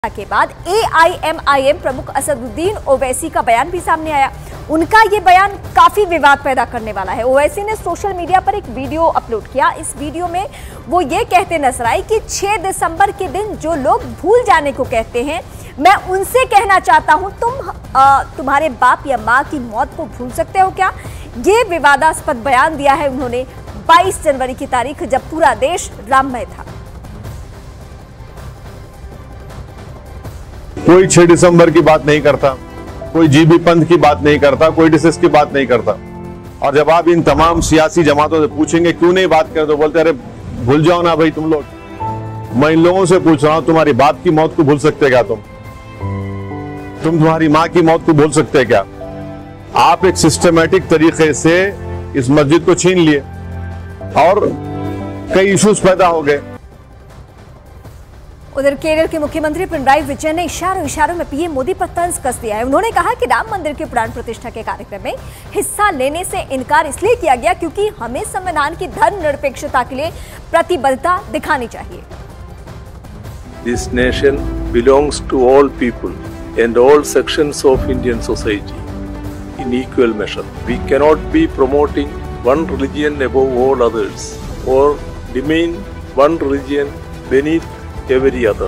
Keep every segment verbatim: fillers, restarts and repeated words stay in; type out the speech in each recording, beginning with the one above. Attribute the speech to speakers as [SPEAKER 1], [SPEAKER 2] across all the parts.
[SPEAKER 1] के बाद ए I am I am प्रमुख असदुद्दीन ओवैसी का बयान भी सामने आया। उनका ये बयान काफी विवाद पैदा करने वाला है। ओवैसी ने सोशल मीडिया पर एक वीडियो अपलोड किया। इस वीडियो में वो ये कहते नजर आए कि छह दिसंबर के दिन जो लोग भूल जाने को कहते हैं, मैं उनसे कहना चाहता हूं, तुम आ, तुम्हारे बाप या मां की मौत को भूल सकते हो क्या? ये विवादास्पद बयान दिया है उन्होंने बाईस जनवरी की तारीख, जब पूरा देश राममय था।
[SPEAKER 2] कोई छह दिसंबर की बात नहीं करता, कोई जीबी पंथ की बात नहीं करता, कोई डिसेस की बात नहीं करता। और जब आप इन तमाम सियासी जमातों से पूछेंगे क्यों नहीं बात करते, तो बोलते अरे भूल जाओ ना भाई तुम लोग। मैं इन लोगों से पूछ रहा हूं, तुम्हारी बाप की मौत को भूल सकते क्या? तुम तुम तुम्हारी मां की मौत को भूल सकते क्या? आप एक सिस्टमैटिक तरीके से इस मस्जिद को छीन लिए और कई इश्यूज पैदा हो गए।
[SPEAKER 1] उधर केरल के मुख्यमंत्री पिनराई विजयन ने इशारों इशारों में पीएम मोदी पर तंज कस दिया है। उन्होंने कहा कि राम मंदिर के प्राण प्रतिष्ठा के कार्यक्रम में हिस्सा लेने से इनकार इसलिए किया गया क्योंकि हमें संविधान की धर्मनिरपेक्षता के लिए प्रतिबद्धता दिखानी चाहिए।
[SPEAKER 3] This nation belongs to all people and all sections of Indian society in equal measure. We cannot be promoting one religion above all others or demean one religion beneath every other.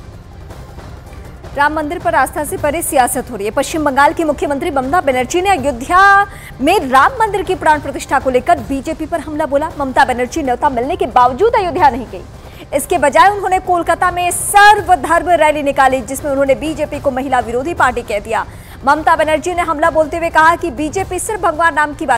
[SPEAKER 1] Ram मंदिर पर आस्था से परे सियासत हो रही है। पश्चिम बंगाल की मुख्यमंत्री ममता बनर्जी ने अयोध्या में राम मंदिर की प्राण प्रतिष्ठा को लेकर बीजेपी पर हमला बोला। ममता बनर्जी न्योता मिलने के बावजूद अयोध्या नहीं गई। इसके बजाय उन्होंने कोलकाता में सर्वधर्म रैली निकाली, जिसमें उन्होंने बीजेपी को महिला विरोधी पार्टी कह दिया। ममता बनर्जी ने हमला बोलते हुए कहा कि बीजेपी सिर्फ भगवान राम की बात